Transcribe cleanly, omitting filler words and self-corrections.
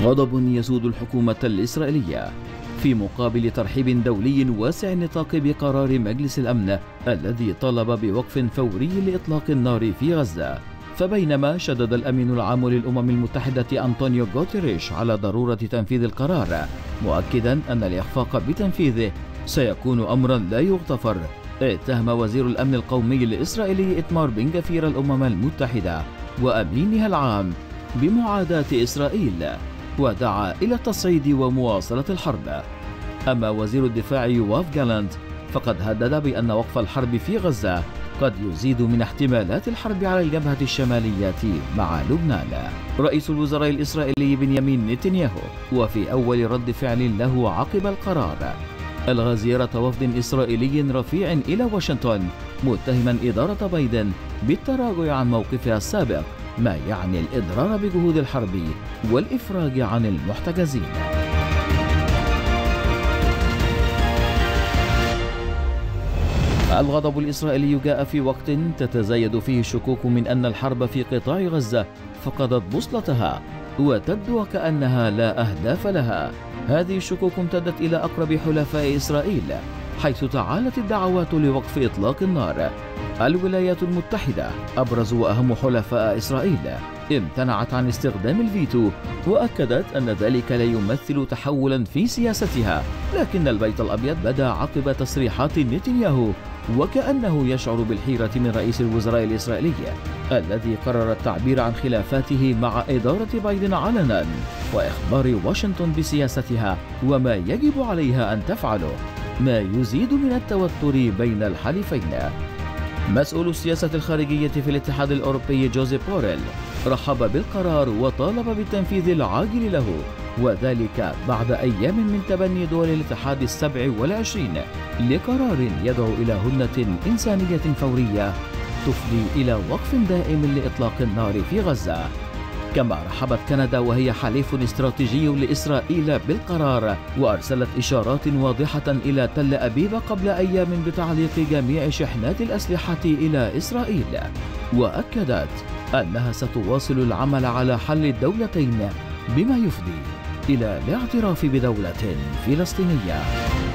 غضب يسود الحكومة الإسرائيلية في مقابل ترحيب دولي واسع النطاق بقرار مجلس الأمن الذي طالب بوقف فوري لإطلاق النار في غزة. فبينما شدد الأمين العام للأمم المتحدة أنطونيو غوتيريش على ضرورة تنفيذ القرار، مؤكدا أن الإخفاق بتنفيذه سيكون أمرا لا يغتفر، اتهم وزير الأمن القومي الإسرائيلي إتمار بن غفير الأمم المتحدة وأمينها العام بمعاداة إسرائيل، ودعا إلى التصعيد ومواصلة الحرب. أما وزير الدفاع يواف جالانت فقد هدد بأن وقف الحرب في غزة قد يزيد من احتمالات الحرب على الجبهة الشمالية مع لبنان. رئيس الوزراء الإسرائيلي بنيامين نتنياهو وفي أول رد فعل له عقب القرار ألغى زيارة وفد إسرائيلي رفيع إلى واشنطن، متهما إدارة بايدن بالتراجع عن موقفها السابق، ما يعني الإضرار بجهود الحرب والإفراج عن المحتجزين. الغضب الإسرائيلي جاء في وقت تتزايد فيه الشكوك من أن الحرب في قطاع غزة فقدت بوصلتها وتبدو وكأنها لا أهداف لها. هذه الشكوك امتدت إلى أقرب حلفاء إسرائيل، حيث تعالت الدعوات لوقف إطلاق النار. الولايات المتحدة أبرز وأهم حلفاء إسرائيل امتنعت عن استخدام الفيتو، وأكدت أن ذلك لا يمثل تحولا في سياستها، لكن البيت الأبيض بدا عقب تصريحات نتنياهو وكأنه يشعر بالحيرة من رئيس الوزراء الإسرائيلي الذي قرر التعبير عن خلافاته مع إدارة بايدن علنا، وإخبار واشنطن بسياستها وما يجب عليها أن تفعله، ما يزيد من التوتر بين الحليفين. مسؤول السياسة الخارجية في الاتحاد الأوروبي جوزيف بوريل رحب بالقرار وطالب بالتنفيذ العاجل له، وذلك بعد أيام من تبني دول الاتحاد 27 لقرار يدعو إلى هدنة إنسانية فورية تفضي إلى وقف دائم لإطلاق النار في غزة. كما رحبت كندا وهي حليف استراتيجي لإسرائيل بالقرار، وأرسلت إشارات واضحة إلى تل أبيب قبل أيام بتعليق جميع شحنات الأسلحة إلى إسرائيل، وأكدت أنها ستواصل العمل على حل الدولتين بما يفضي إلى الاعتراف بدولة فلسطينية.